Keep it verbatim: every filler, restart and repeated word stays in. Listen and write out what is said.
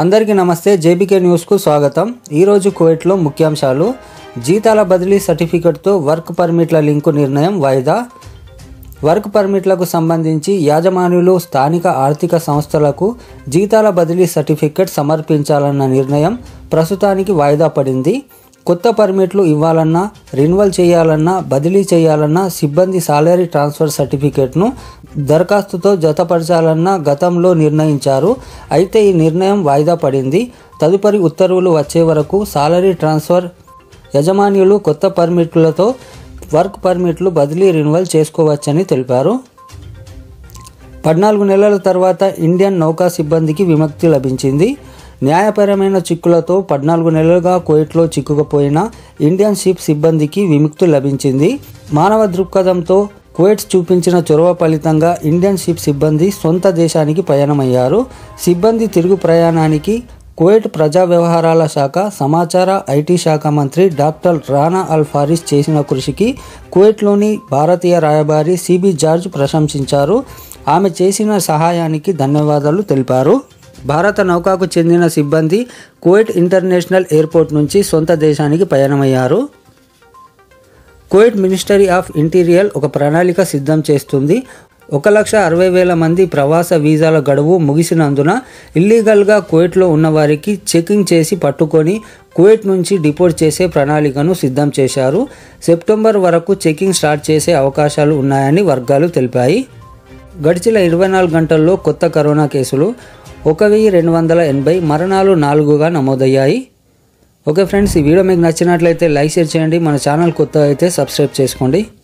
అందరికీ నమస్తే JBK news కు స్వాగతం। ఈ రోజు కువైట్ లో ముఖ్యాంశాలు। జీతాల బదిలీ సర్టిఫికెట్ తో వర్క్ పర్మిట్ల లింకు నిర్ణయం వాయిదా। వర్క్ పర్మిట్లకు సంబంధించి యాజమాన్యులు స్థానిక ఆర్థిక సంస్థలకు జీతాల బదిలీ సర్టిఫికెట్ సమర్పించాలన్న నిర్ణయం ప్రస్తుతానికి వాయిదా పడింది। కొత్త పర్మిట్లు ఇవ్వాలన్నా రెన్యువల్ చేయాలన్నా బదిలీ చేయాలన్నా సిబ్బంది సాలరీ ట్రాన్స్ఫర్ సర్టిఫికెట్ను దరఖాస్తుతో జతపరచాలన్నా గతంలో నిర్ణయించారు। అయితే ఈ నిర్ణయం వాయిదా పడింది। తదుపరి ఉత్తర్వులు వచ్చే వరకు సాలరీ ట్రాన్స్ఫర్ యజమానులు కొత్త పర్మిట్లతో వర్క్ పర్మిట్లు బదిలీ రెన్యువల్ చేసుకోవచ్చని తెలిపారు। పద్నాలుగు నెలల తర్వాత ఇండియన్ నౌకా సిబ్బందికి విముక్తి లభించింది। న్యాయపరమైన చిక్కులతో పద్నాలుగు నెలలుగా కువైట్లో చిక్కుకుపోయిన ఇండియన్ షిప్ సిబ్బందికి విముక్తి లభించింది। మానవ దృక్పథంతో కువైట్ చూపించిన చొరవ ఫలితంగా ఇండియన్ షిప్ సిబ్బంది సొంత దేశానికి పయనమయ్యారు। సిబ్బంది తిరుగు ప్రయాణానికి కువైట్ ప్రజా వ్యవహారాల శాఖ సమాచార ఐటీ శాఖ మంత్రి డాక్టర్ రానా అల్ ఫారిస్ చేసిన కృషికి కువైట్లోని భారతీయ రాయబారి సిబి జార్జ్ ప్రశంసించారు। ఆమె చేసిన సహాయానికి ధన్యవాదాలు తెలిపారు। భారత నౌకాకు చెందిన సిబ్బంది కువైట్ ఇంటర్నేషనల్ ఎయిర్పోర్ట్ నుంచి సొంత దేశానికి పయనమయ్యారు। కువైట్ మినిస్ట్రీ ఆఫ్ ఇంటీరియర్ ఒక ప్రణాళిక సిద్ధం చేస్తుంది। ఒక లక్ష అరవై వేల మంది ప్రవాస వీసాల గడువు ముగిసినందున ఇల్లీగల్గా కువైట్లో ఉన్న వారికి చెకింగ్ చేసి పట్టుకొని కువైట్ నుంచి డిపోర్ట్ చేసే ప్రణాళికను సిద్ధం చేశారు। సెప్టెంబర్ వరకు చెకింగ్ స్టార్ట్ చేసే అవకాశాలు ఉన్నాయని వర్గాలు తెలిపాయి। గడిచిన ఇరవై నాలుగు గంటల్లో కొత్త కరోనా కేసులు ఒక వెయ్యి రెండు వందల ఎనభై మరణాలు నాలుగుగా నమోదయ్యాయి। ఓకే ఫ్రెండ్స్, ఈ వీడియో మీకు నచ్చినట్లయితే లైక్ షేర్ చేయండి। మన ఛానల్ కొత్త అయితే సబ్స్క్రైబ్ చేసుకోండి।